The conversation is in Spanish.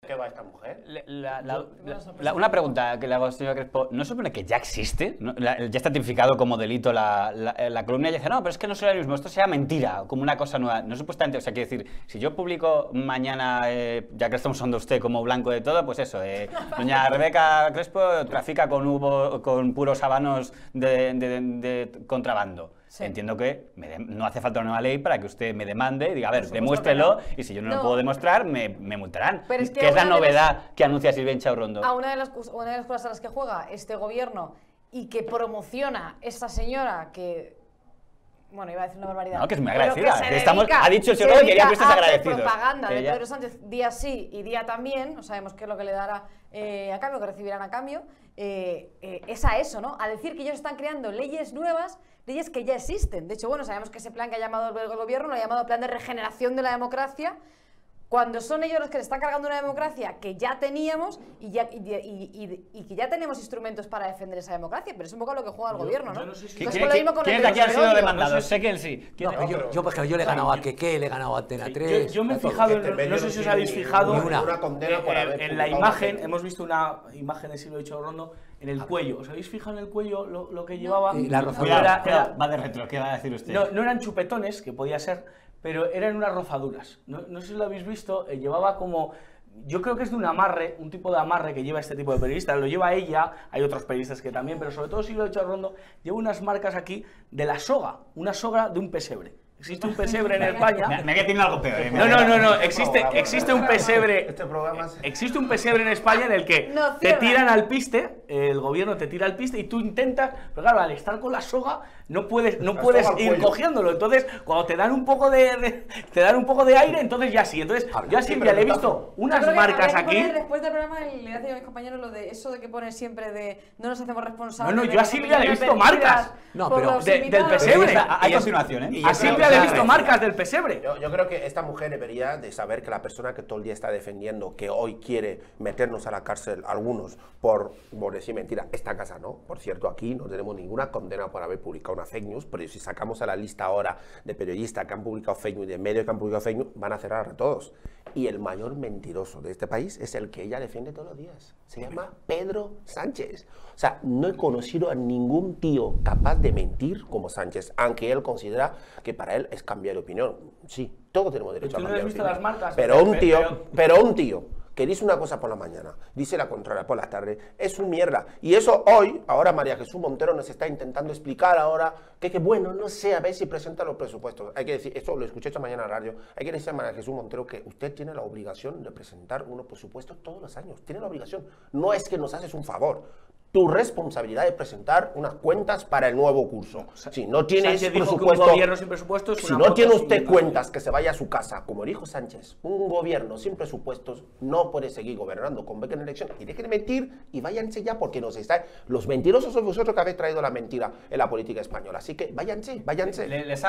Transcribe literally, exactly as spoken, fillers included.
¿Qué va esta mujer? La, la, la, la, una pregunta que le hago al señor Crespo. ¿No supone que ya existe? ¿No? La, ya está tipificado como delito la, la, la columna y dice, no, pero es que no será el mismo, esto sea mentira, como una cosa nueva. No supuestamente, o sea, quiere decir, si yo publico mañana, eh, ya que estamos usando usted como blanco de todo, pues eso, eh, doña Rebeca Crespo trafica con, hubo, con puros habanos de, de, de, de contrabando. Sí. Entiendo que me de, no hace falta una nueva ley para que usted me demande y diga, a ver, demúestrelo, no. y si yo no, no lo puedo demostrar, me, me multarán. Pero es que ¿Qué es la novedad los... que anuncia Silvia Inchaurrondo? A una de, las, una de las cosas a las que juega este gobierno y que promociona esta señora que... Bueno, iba a decir una barbaridad. No, que es muy agradecida. Que Estamos, ha dicho el señor que quería que estés agradecidos. Propaganda de Ella... Pedro Sánchez día sí y día también, no sabemos qué es lo que le dará eh, a cambio, que recibirán a cambio, eh, eh, es a eso, ¿no? A decir que ellos están creando leyes nuevas, leyes que ya existen. De hecho, bueno, sabemos que ese plan que ha llamado el gobierno lo ha llamado plan de regeneración de la democracia, cuando son ellos los que le están cargando una democracia que ya teníamos y, ya, y, y, y, y que ya tenemos instrumentos para defender esa democracia, pero es un poco lo que juega el yo, gobierno, ¿no? Yo no sé si ¿Quién de aquí ha sido demandado? No sé. sé que él sí. No, no, yo, yo, yo, yo le he ganado a Keke, le he ganado a Antena tres. Yo, yo me he fijado, en, no sé si os habéis fijado, una, una condena por en, en la imagen, hemos visto una imagen de Silvia Inchaurrondo en el cuello. ¿Os habéis fijado en el cuello lo, lo que llevaba? Y la Cuidado, era, era, va de retro, ¿qué va a decir usted? No, no eran chupetones, que podía ser, pero eran unas rozaduras. No, no sé si lo habéis visto, eh, llevaba como... Yo creo que es de un amarre, un tipo de amarre que lleva este tipo de periodistas, lo lleva ella, hay otros periodistas que también, pero sobre todo Silvia Inchaurrondo lleva unas marcas aquí de la soga, una soga de un pesebre. Existe un pesebre en España. Me, me que tiene algo peor. ¿eh? No, no, no, no. Existe, existe un pesebre. Este programa es... Existe un pesebre en España en el que no, te tiran al piste, el gobierno te tira al piste y tú intentas, pero claro, al estar con la soga no puedes, no puedes ir cogiéndolo. Entonces, cuando te dan un poco de, de te dan un poco de aire, entonces ya sí. Entonces, yo a Silvia le he visto unas marcas aquí. Después del programa le hace a mis compañeros lo de eso de que pone siempre de no nos hacemos responsables. No, no, yo a Silvia le he visto marcas. No, pero de, del pesebre. Hay continuación, ¿eh? A Silvia le he visto marcas del pesebre. Yo, yo creo que esta mujer debería de saber que la persona que todo el día está defendiendo, que hoy quiere meternos a la cárcel, algunos, por, por decir mentira, esta casa no. Por cierto, aquí no tenemos ninguna condena por haber publicado una fake news, pero si sacamos a la lista ahora de periodistas que han publicado fake news, de medios que han publicado fake news, van a cerrar a todos. Y el mayor mentiroso de este país es el que ella defiende todos los días. Se llama Pedro Sánchez. O sea, no he conocido a ningún tío capaz de mentir como Sánchez, aunque él considera que para él es cambiar de opinión. Sí, todos tenemos derecho a cambiar de opinión. Las marcas, pero un tío, pero... pero un tío que dice una cosa por la mañana, dice la contraria por la tarde, es un mierda. Y eso hoy, ahora María Jesús Montero nos está intentando explicar ahora que, que bueno, no sé, a ver si presenta los presupuestos. Hay que decir, esto lo escuché esta mañana en la radio, hay que decir a María Jesús Montero que usted tiene la obligación de presentar unos presupuestos todos los años. Tiene la obligación. No es que nos haces un favor. Tu responsabilidad es presentar unas cuentas para el nuevo curso. Si no tienes presupuesto, un gobierno sin presupuesto es si no tiene usted cuentas, que se vaya a su casa, como dijo Sánchez, un gobierno sin presupuestos no puede seguir gobernando con beca en elección. Y dejen de mentir y váyanse ya, porque nos está... Los mentirosos sois vosotros que habéis traído la mentira en la política española. Así que váyanse, váyanse. Le, les